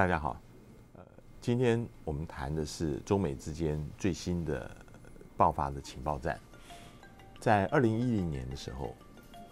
大家好，今天我们谈的是中美之间最新的爆发的情报战。在2010年的时候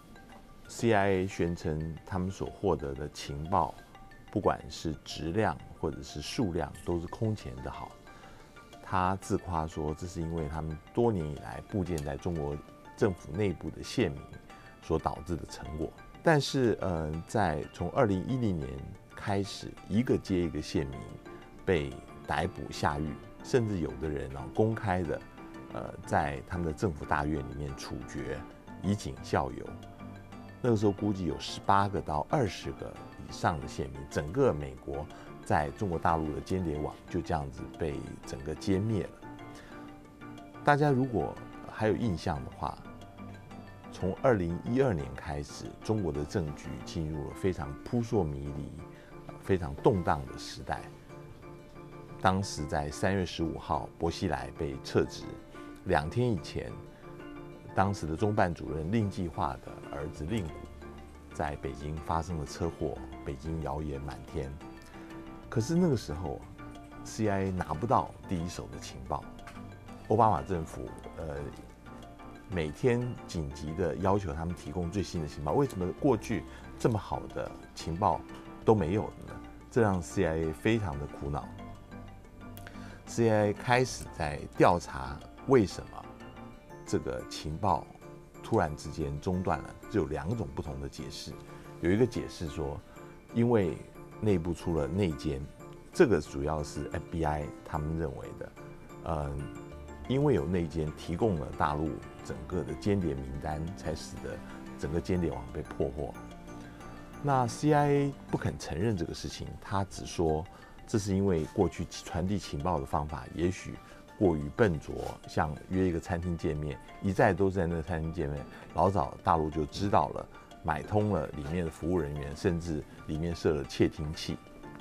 ，CIA 宣称他们所获得的情报，不管是质量或者是数量，都是空前的好。他自夸说，这是因为他们多年以来布建在中国政府内部的泄密所导致的成果。但是，在从2010年开始，一个接一个泄密被逮捕下狱，甚至有的人公开的，在他们的政府大院里面处决，以儆效尤。那个时候估计有18个到20个以上的泄密，整个美国在中国大陆的间谍网就这样子被整个歼灭了。大家如果还有印象的话，从2012年开始，中国的政局进入了非常扑朔迷离、非常动荡的时代。当时在3月15号，薄熙来被撤职，2天以前，当时的中办主任令计划的儿子令谷在北京发生了车祸，北京谣言满天。可是那个时候 ，CIA 拿不到第一手的情报，奥巴马政府每天紧急的要求他们提供最新的情报。为什么过去这么好的情报都没有了呢？这让 CIA 非常的苦恼。CIA 开始在调查为什么这个情报突然之间中断了，只有2种不同的解释。有一个解释说，因为内部出了内奸，这个主要是 FBI 他们认为的，因为有内奸提供了大陆整个的间谍名单，才使得整个间谍网被破获。那 CIA 不肯承认这个事情，他只说这是因为过去传递情报的方法也许过于笨拙，像约一个餐厅见面，一再都是在那个餐厅见面，老早大陆就知道了，买通了里面的服务人员，甚至里面设了窃听器。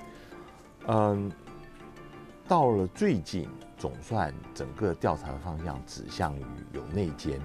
到了最近，总算整个调查的方向指向于有内奸，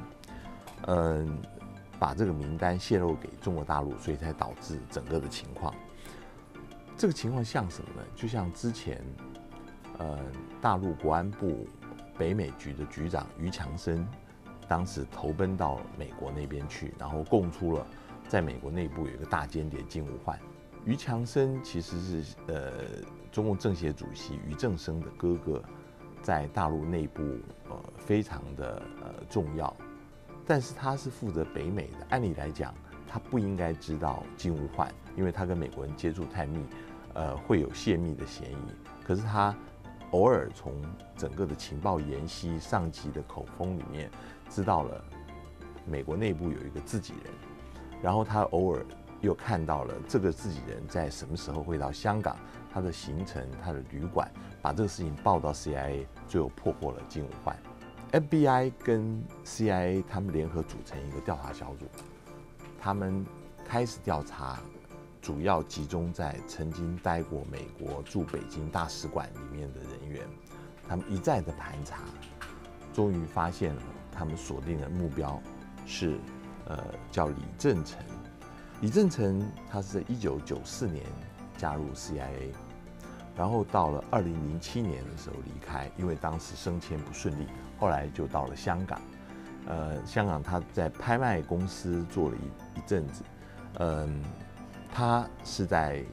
把这个名单泄露给中国大陆，所以才导致整个的情况。这个情况像什么呢？就像之前，大陆国安部北美局的局长于强生，当时投奔到美国那边去，然后供出了在美国内部有一个大间谍金无焕。于强生其实是中共政协主席俞正声的哥哥，在大陆内部非常的重要，但是他是负责北美的，按理来讲他不应该知道金无焕，因为他跟美国人接触太密，会有泄密的嫌疑。可是他偶尔从整个的情报研析上级的口风里面知道了美国内部有一个自己人，然后他偶尔又看到了这个自己人在什么时候会到香港，他的行程、他的旅馆，把这个事情报到 CIA， 最后破获了金无焕。FBI 跟 CIA 他们联合组成一个调查小组，他们开始调查，主要集中在曾经待过美国驻北京大使馆里面的人员，他们一再的盘查，终于发现了他们锁定的目标是叫李正成。李正成他是在1994年加入 CIA， 然后到了2007年的时候离开，因为当时升迁不顺利，后来就到了香港。香港他在拍卖公司做了一阵子，他是在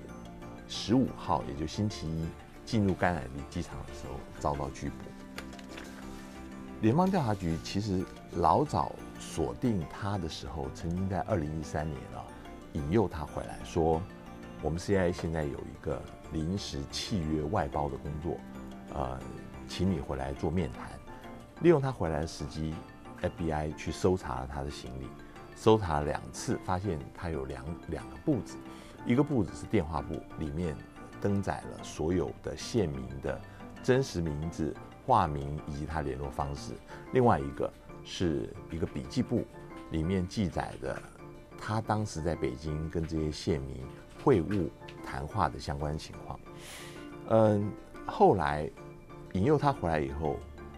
15号，也就星期一进入甘乃迪机场的时候遭到拘捕。联邦调查局其实老早锁定他的时候，曾经在2013年引诱他回来，说我们 CIA 现在有一个临时契约外包的工作，请你回来做面谈。利用他回来的时机 ，FBI 去搜查了他的行李，搜查了2次，发现他有两个簿子，一个簿子是电话簿，里面登载了所有的县民的真实名字、化名以及他联络方式；另外一个是一个笔记簿，里面记载的他当时在北京跟这些县民会晤谈话的相关情况。后来引诱他回来以后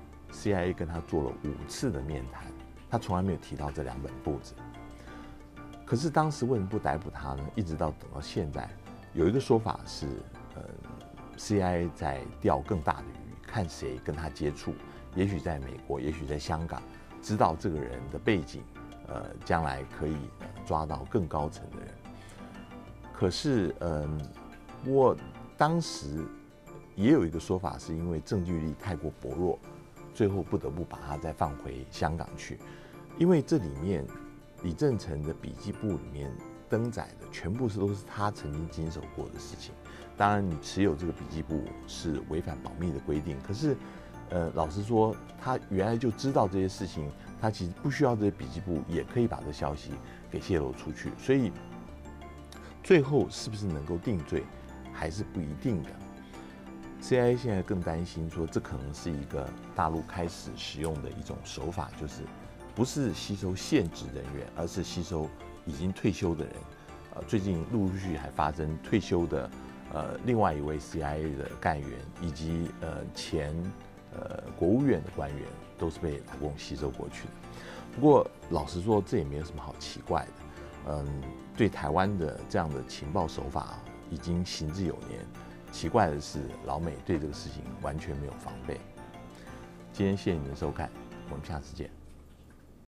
，CIA 跟他做了5次的面谈，他从来没有提到这2本簿子。可是当时为什么不逮捕他呢？一直到等到现在，有一个说法是， CIA 在钓更大的鱼，看谁跟他接触，也许在美国，也许在香港，知道这个人的背景，将来可以抓到更高层的人。可是，我当时也有一个说法，是因为证据力太过薄弱，最后不得不把他再放回香港去，因为这里面李正成的笔记簿里面登载的全部都是他曾经经手过的事情。当然，你持有这个笔记簿是违反保密的规定，可是，老实说，他原来就知道这些事情，他其实不需要这些笔记簿，也可以把这消息给泄露出去。所以，最后是不是能够定罪，还是不一定的。CIA 现在更担心说，这可能是一个大陆开始使用的一种手法，就是不是吸收现职人员，而是吸收已经退休的人。最近陆陆续续还发生退休的另外一位 CIA 的干员，以及前国务院的官员，都是被老共吸收过去的。不过老实说，这也没有什么好奇怪的。对台湾的这样的情报手法已经行之有年。奇怪的是，老美对这个事情完全没有防备。今天谢谢您的收看，我们下次见。